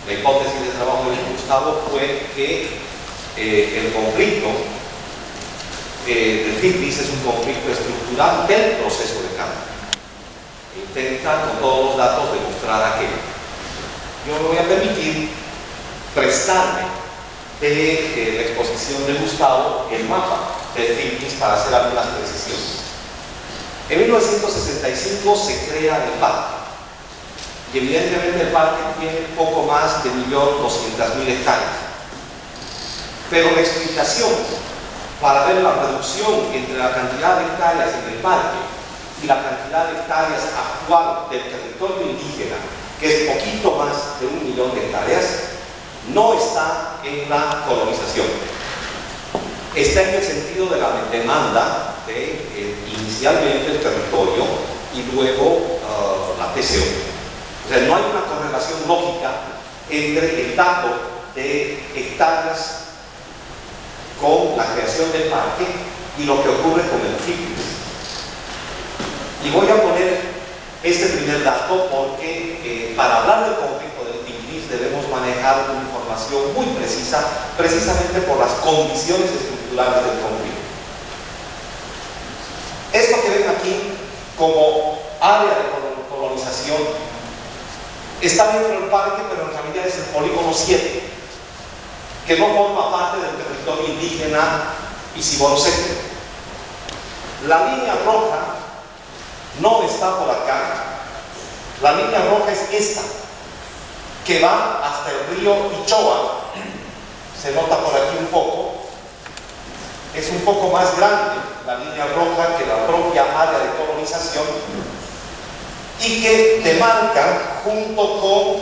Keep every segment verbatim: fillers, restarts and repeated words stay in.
La hipótesis de trabajo de Gustavo fue que eh, el conflicto eh, del Tigris es un conflicto estructural del proceso de cambio. Intenta con todos los datos demostrar aquello. Yo me voy a permitir prestarme de eh, la exposición de Gustavo el mapa del Tigris para hacer algunas precisiones. En mil novecientos sesenta y cinco se crea el parque. Y evidentemente el parque tiene poco más de un millón doscientas mil hectáreas. Pero la explicación para ver la reducción entre la cantidad de hectáreas en el parque y la cantidad de hectáreas actual del territorio indígena, que es poquito más de un millón de hectáreas, no está en la colonización. Está en el sentido de la demanda de eh, inicialmente el territorio y luego uh, la P C O. O sea, no hay una correlación lógica entre el dato de hectáreas con la creación del parque y lo que ocurre con el Tigris. Y voy a poner este primer dato porque eh, para hablar del conflicto del Tigris debemos manejar una información muy precisa, precisamente por las condiciones estructurales del conflicto. Esto que ven aquí como área de colonización está dentro del parque, pero en realidad es el polígono siete, que no forma parte del territorio indígena Isibono-Seco. La línea roja no está por acá. La línea roja es esta, que va hasta el río Ichoa. Se nota por aquí un poco. Es un poco más grande la línea roja que la propia área de colonización, y que demarca junto con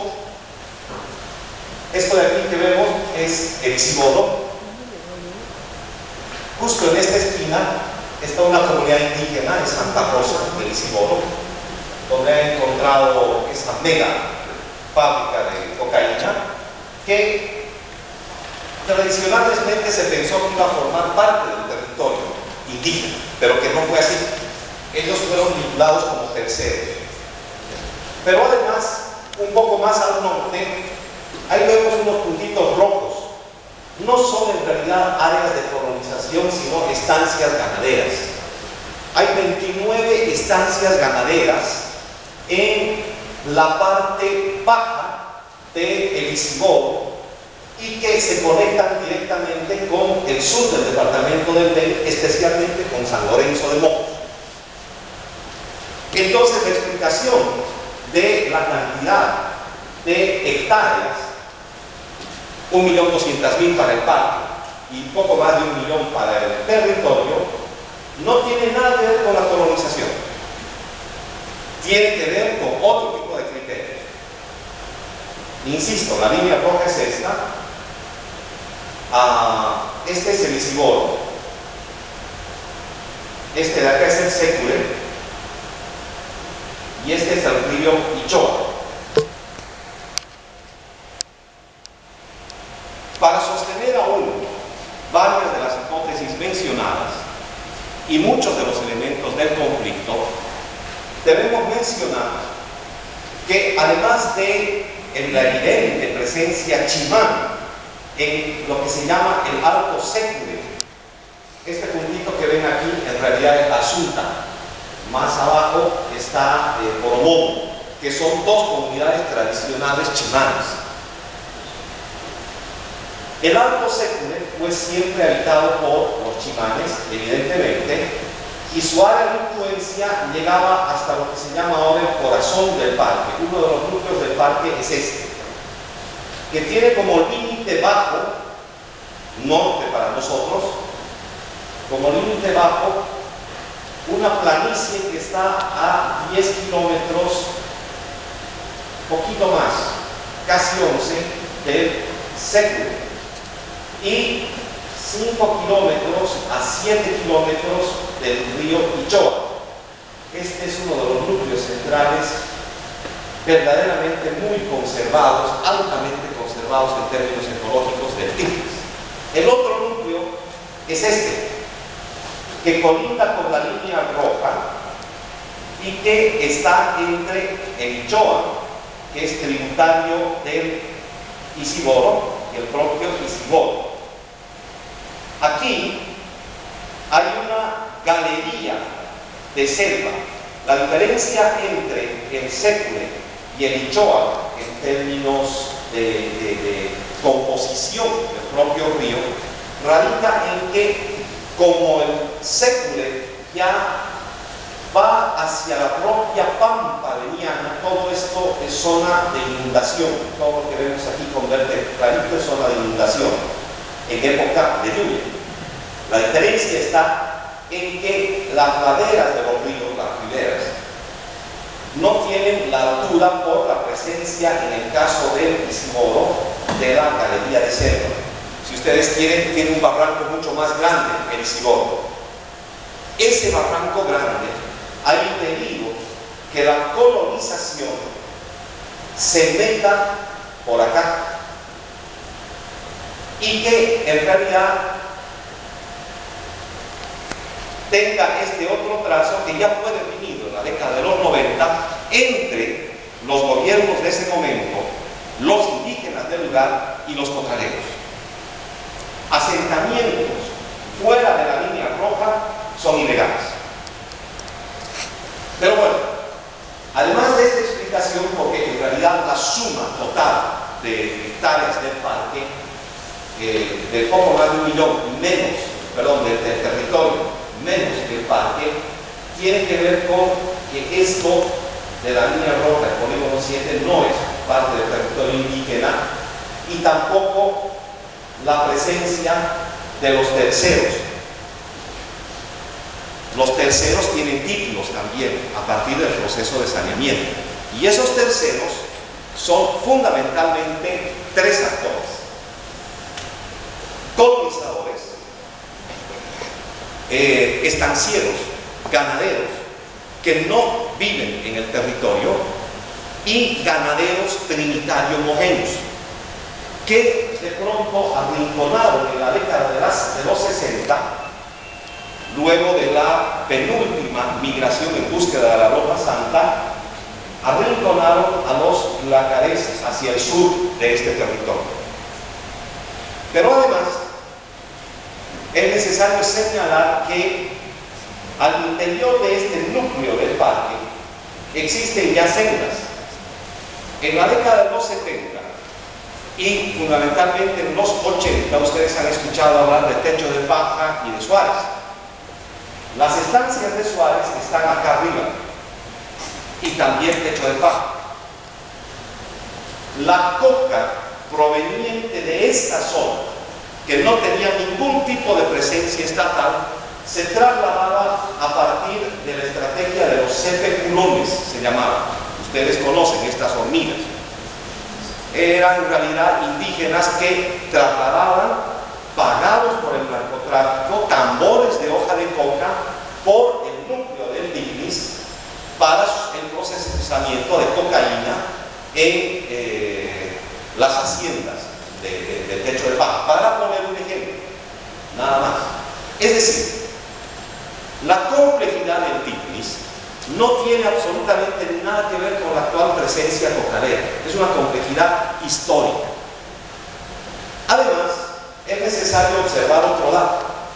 esto de aquí que vemos es el Isibono. Justo en esta esquina está una comunidad indígena en Santa Rosa del Isibono, donde ha encontrado esta mega fábrica de cocaína que tradicionalmente se pensó que iba a formar parte del territorio indígena, pero que no fue así. Ellos fueron vinculados como terceros. Pero además, un poco más al norte, ahí vemos unos puntitos rojos. No son en realidad áreas de colonización, sino estancias ganaderas. Hay veintinueve estancias ganaderas en la parte baja del Isibono y que se conectan directamente con el sur del departamento del Beni, especialmente con San Lorenzo de Mocos. Entonces, la explicación de la cantidad de hectáreas, un millón doscientas mil para el parque y poco más de un millón para el territorio, no tiene nada que ver con la colonización. Tiene que ver con otro tipo de criterios. Insisto, la línea roja es esta. Ah, este es el Isibono. Este de acá es el Sécule. Y este es el río Ichoa. Para sostener aún varias de las hipótesis mencionadas y muchos de los elementos del conflicto, debemos mencionar que además de en la evidente presencia chimán en lo que se llama el arco Sécule, este puntito que ven aquí en realidad es Asunta. Más abajo está eh, Oromomo, que son dos comunidades tradicionales chimanas. El arco Sécule fue siempre habitado por los chimanes, evidentemente, y su área de influencia llegaba hasta lo que se llama ahora el corazón del parque. Uno de los núcleos del parque es este, que tiene como límite bajo, norte para nosotros, como límite bajo, una planicie que está a diez kilómetros, poquito más, casi once, del Sécule, y cinco kilómetros a siete kilómetros del río Ichoa. Este es uno de los núcleos centrales verdaderamente muy conservados, altamente conservados en términos ecológicos del Tigris. El otro núcleo es este, que colinda con la línea roja y que está entre el Ichoa, que es tributario del Isiboro y el propio Isiboro. Aquí hay una galería de selva. La diferencia entre el Sécule y el Ichoa en términos de, de, de composición del propio río radica en que, como el Sécule ya va hacia la propia pampa veniana, todo esto es zona de inundación. Todo lo que vemos aquí con verde clarito es zona de inundación en época de lluvia. La diferencia está en que las laderas de los ríos, las riberas, no tienen la altura por la presencia, en el caso del Isiboro, de la galería de selva. Si ustedes quieren, tiene un barranco mucho más grande que el Isiboro. Ese barranco grande ha impedido que la colonización se meta por acá y que en realidad tenga este otro trazo que ya fue definido en la década de los noventa entre los gobiernos de ese momento, los indígenas del lugar y los cocaleros. Asentamientos fuera de la línea roja son ilegales. Pero bueno, además de esta explicación, porque en realidad la suma total de hectáreas del parque, eh, de poco más de un millón, menos, perdón, del, del territorio, menos que el parque, tiene que ver con que esto de la línea roja, el polígono siete, no es parte del territorio indígena, y tampoco la presencia de los terceros. Los terceros tienen títulos también a partir del proceso de saneamiento, y esos terceros son fundamentalmente tres actores: colonizadores, eh, estancieros, ganaderos que no viven en el territorio, y ganaderos trinitarios homogéneos que de pronto arrinconaron en la década de, las, de los sesenta, luego de la penúltima migración en búsqueda de la Ropa Santa, arrinconaron a los lacareses hacia el sur de este territorio. Pero además es necesario señalar que al interior de este núcleo del parque existen ya sendas. En la década de los setenta y fundamentalmente en los ochenta, ustedes han escuchado hablar de Techo de Paja y de Suárez. Las estancias de Suárez están acá arriba, y también Techo de Paja. La coca proveniente de esta zona, que no tenía ningún tipo de presencia estatal, se trasladaba a partir de la estrategia de los cepeculones, se llamaba. Ustedes conocen estas hormigas. Eran en realidad indígenas que trasladaban, pagados por el narcotráfico, tambores de hoja de coca por el núcleo del Tigris para el procesamiento de cocaína en eh, las haciendas de, de, del Techo de Paja, para poner un ejemplo, nada más. Es decir, la complejidad del Tigris no tiene absolutamente nada que ver con la actual presencia cocalera, es una complejidad histórica. Además, es necesario observar otro dato.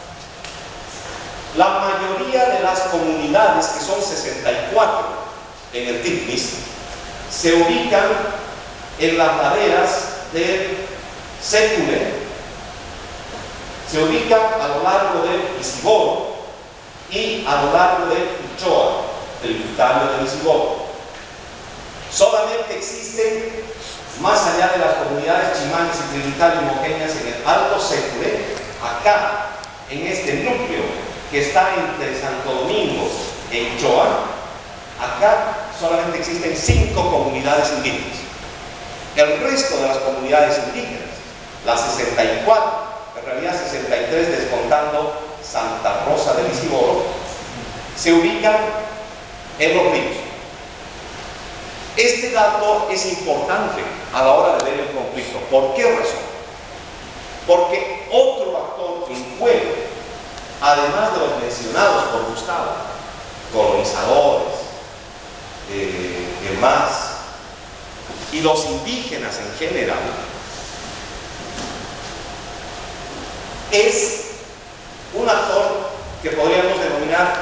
La mayoría de las comunidades, que son sesenta y cuatro en el Tigris, se ubican en las laderas del Sécule, se ubican a lo largo del Isiboro y a lo largo del Ichoa, tributario del Isiboro. Solamente existen, más allá de las comunidades chimanes y tributarias homogéneas, en el Alto Sécule, acá, en este núcleo que está entre Santo Domingo e Ichoa, acá solamente existen cinco comunidades indígenas. El resto de las comunidades indígenas, las sesenta y cuatro, en realidad sesenta y tres descontando Santa Rosa del Isiboro, se ubican en los ríos. Este dato es importante a la hora de ver el conflicto. ¿Por qué razón? Porque otro actor en juego, además de los mencionados por Gustavo, colonizadores, eh, demás, y los indígenas en general, es un actor que podríamos denominar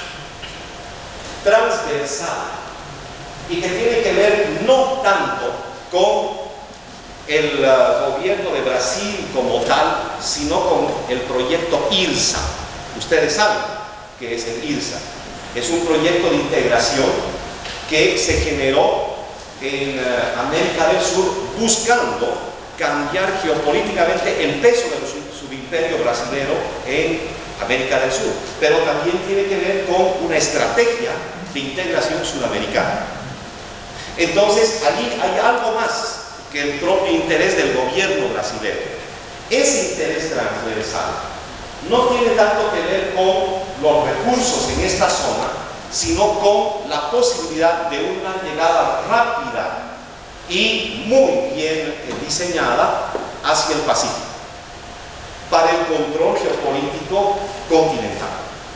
transversal y que tiene que ver no tanto con el uh, gobierno de Brasil como tal, sino con el proyecto IRSA. Ustedes saben qué es el IRSA. Es un proyecto de integración que se generó en uh, América del Sur buscando cambiar geopolíticamente el peso del subimperio brasilero en América del Sur, pero también tiene que ver con una estrategia de integración sudamericana. Entonces, allí hay algo más que el propio interés del gobierno brasileño. Ese interés transversal no tiene tanto que ver con los recursos en esta zona, sino con la posibilidad de una llegada rápida y muy bien diseñada hacia el Pacífico, para el control geopolítico continental.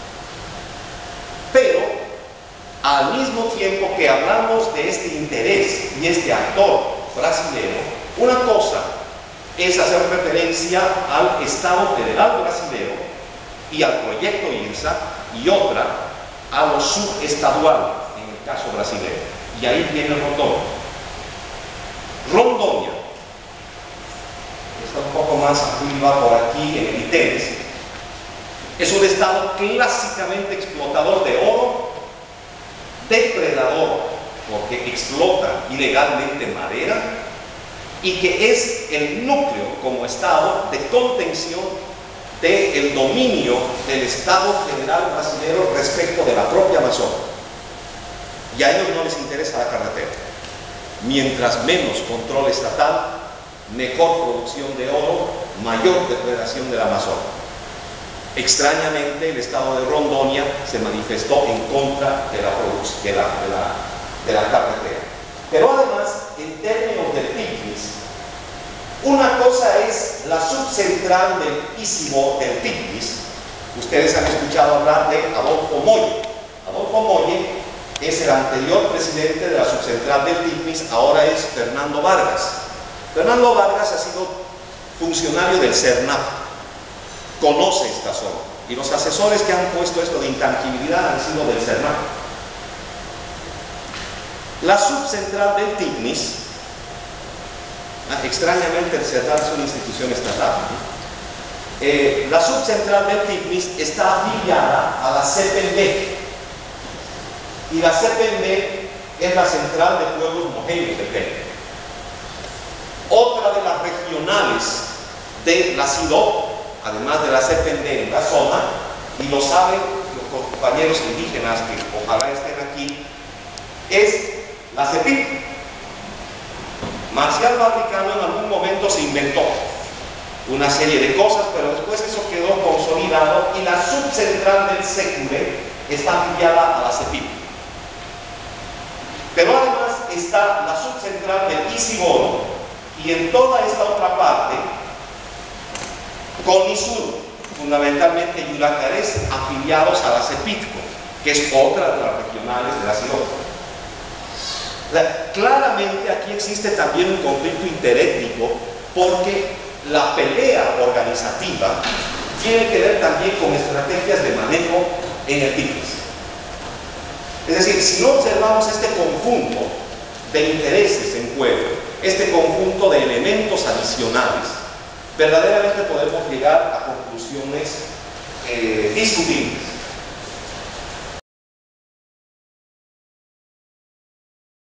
Pero, al mismo tiempo que hablamos de este interés y este actor brasileño, una cosa es hacer referencia al Estado federal brasileño y al proyecto IRSA, y otra a lo subestadual, en el caso brasileño. Y ahí viene Rondônia. Rondônia está un poco más arriba por aquí en el Itenes. Es un estado clásicamente explotador de oro, depredador, porque explota ilegalmente madera, y que es el núcleo como estado de contención del dominio del Estado federal brasileño respecto de la propia Amazonia. Y a ellos no les interesa la carretera. Mientras menos control estatal, mejor producción de oro, mayor depredación de la Amazonia. Extrañamente, el estado de Rondônia se manifestó en contra de la, de la, de la, de la carretera. Pero además, en términos del Tigris, una cosa es la subcentral del istmo del Tigris. Ustedes han escuchado hablar de Adolfo Molle. Adolfo Molle es el anterior presidente de la subcentral del Tigris, ahora es Fernando Vargas. Fernando Vargas ha sido funcionario del CERNAP, conoce esta zona, y los asesores que han puesto esto de intangibilidad han sido del CERNAP. La subcentral del Tigris, extrañamente el CERNAP es una institución estatal, eh, la subcentral del Tigris está afiliada a la C P M B, y la C P M B es la Central de Pueblos Mojeños del Perú. Otra de las regionales de la C I D O P, además de la C P M B en la zona, y lo saben los compañeros indígenas que ojalá estén aquí, es la CEPIP. Marcial Vaticano en algún momento se inventó una serie de cosas, pero después eso quedó consolidado, y la subcentral del SECURE está afiliada a la CEPIP. Pero además está la subcentral del ICIBONO, y en toda esta otra parte, CONISUR, fundamentalmente Yuracarés, afiliados a la CEPITCO, que es otra de las regionales de la C I D O P. La, claramente aquí existe también un conflicto interétnico, porque la pelea organizativa tiene que ver también con estrategias de manejo en el Tigris. Es decir, si no observamos este conjunto de intereses en juego, este conjunto de elementos adicionales, verdaderamente podemos llegar a conclusiones eh, discutibles.